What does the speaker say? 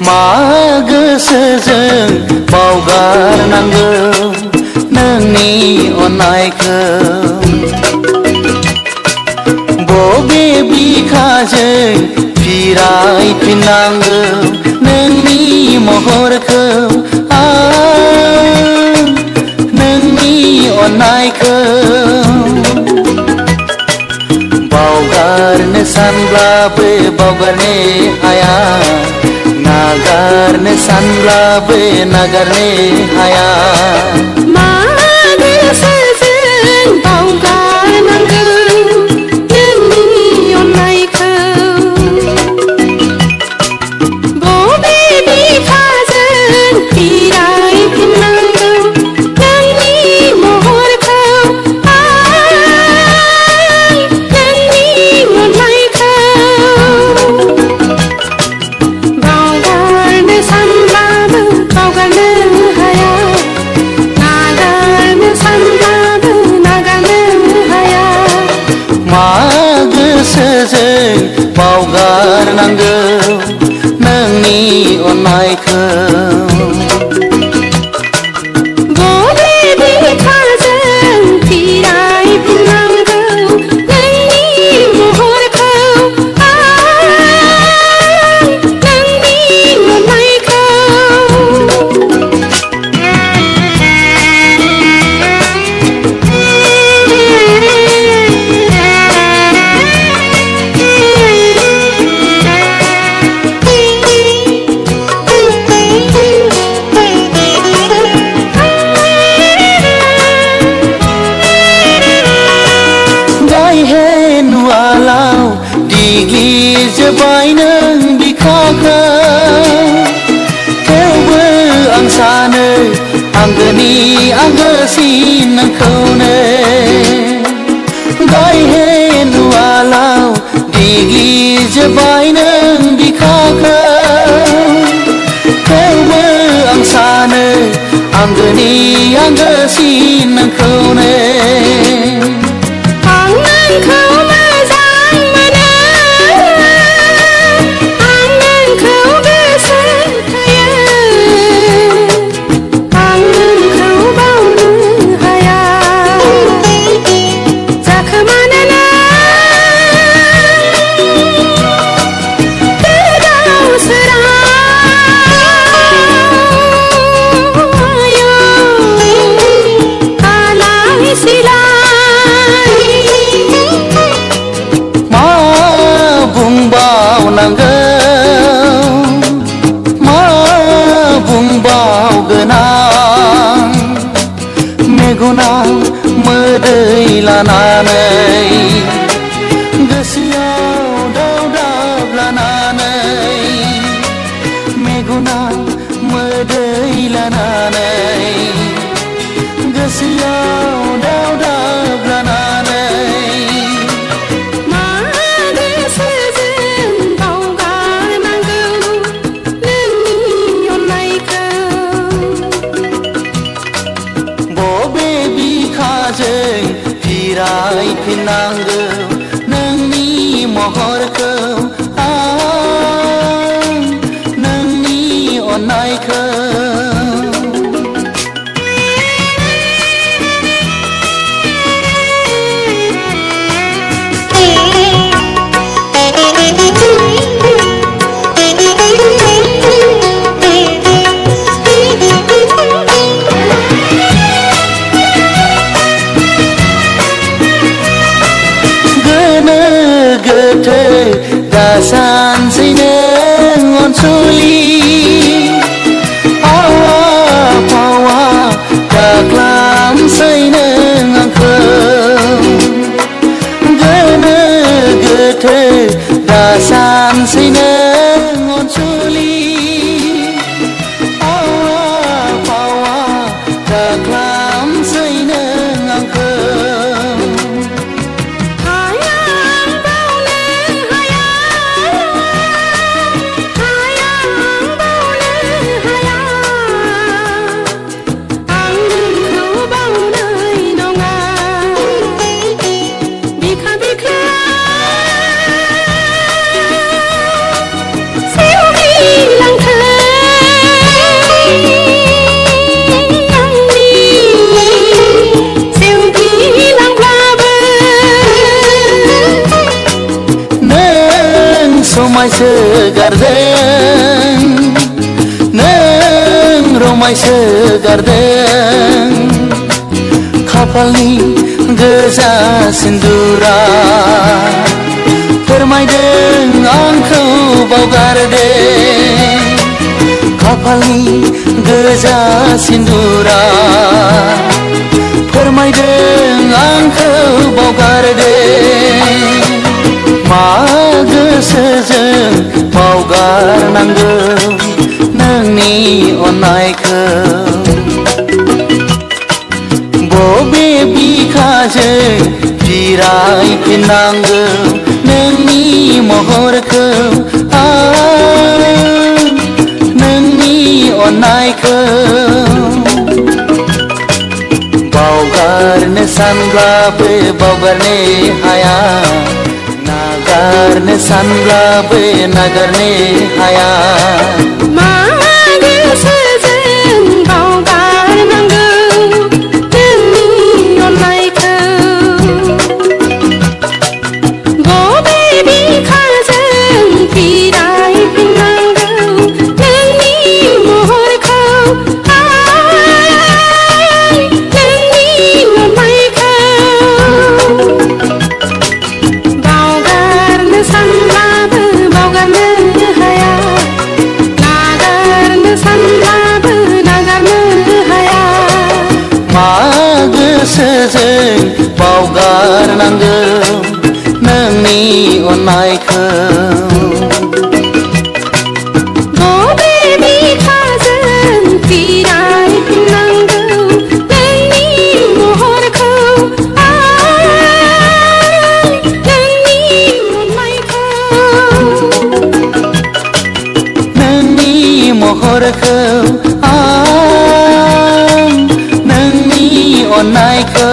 मा गोसोजों बावगारनांगौ नोंनि अननायखौ बबे बिखाजों फिरायफिननांगौ नोंनि महरखौ नोंनि अननायखौ बावगारनो सानब्लाबो बावगारनो हाया नागारनो सानब्लाबो नागारनो हाया मा गोसोजों बावगारनांगौ नोंनि अननायखौ बबे बिखाजों फिरायफिननांगौ नोंनि महरखौ नोंनि अननायखौ बावगारनो सानब्लाबो बावगारनो हाया नागारनो सानब्लाबो नागारनो हाया मा गोसोजों बावगारनांगौ नोंनि अननायखौ बबे बिखाजों फिरायफिननांगौ नोंनि महरखौ नोंनि अननायखौ नुवालाव दिग्लिजोब्बाय नों बिखाखौ थेवबो आं सानो आंगोनि आंगोसिन नोंखौनो गायहेन उवालाव दिग्लिजोब्बाय नों बिखाखौ थेवबो आं सानो आंगोनि आंगोसिन नोंखौनो आं नोंखौ मोजां मोनो आं नोंखौ गोसोखायो आं नोंखौ बावनो हाया जाखोमानोना गोदाव सोराव आलाय सिलाय मा बुंबावनांगौ मा बुंबावगोन आं मेगनाव मोदै लानानै गोसोआव दावदाब लानानै मेगनाव मोदै लानानै गोसोआव दावदाब लानानै मा गोसोजों बावगारनांगौ नोंनि अननायखौ बबे बिखाजों फिरायफिननांगौ नोंनि महरखौ नोंनि अननायखौ गोनो गोथो दासानसै नों अनसुलि रमायसो गारदों नों रमायसो गारदों खाफालनि गोजा सिन्दुरा फोरमायदों आंखौ बावगारदों खाफालनि गोजा सिन्दुरा फोरमायदों आंखौ बावगारदों मा गोसोजों बावगारनांगौ नोंनि अननायखौ बबे बिखाजों फिरायफिननांगौ नोंनि महरखौ नोंनि अननायखौ बावगारनो सानब्लाबो बावगारनो हाया नागारनो सानब्लाबो नागारनो हाया मा गोसोजों बावगारनांगौ नोंनि अननायखौ बबे बिखाजों फिरायफिननांगौ नोंनि महरखौ गोसोजों बावगारनांगौ नोंनि अननायखौ बबे बिखाजों फिरायफिननांगौ नोंनि महरखौ नोंनि अननायखौ नोंनि महरखौ नोंनि अननायखौ